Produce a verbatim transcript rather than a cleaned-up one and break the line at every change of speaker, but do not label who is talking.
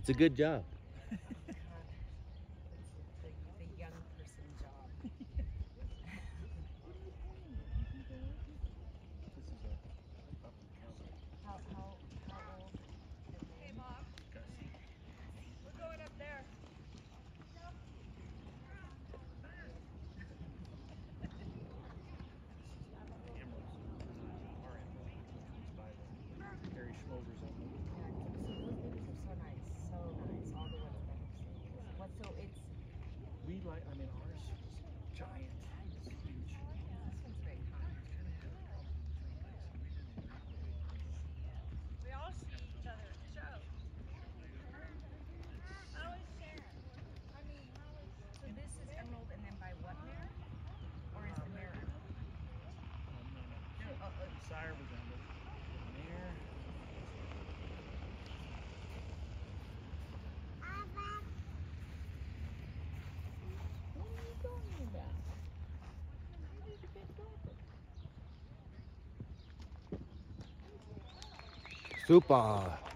It's a good job.
It's a young person job. How, how, how old?
Hey, Mom. We're going up there.
Harry Schmoger's on them.
Yeah, so those babies are so nice, so nice. All the ones that I've seen. What? So it's.
We like. I mean, ours is giant. It's huge.
This one's very kind.
We all see each other at the show. How is Sharon? I mean, how is...
So this is Emerald, and then by what mare? Or is the mare Emerald?
Um, no, no. Yeah, uh, uh, sire was on the mare.
What are you talking about? You need to get talking.
Super.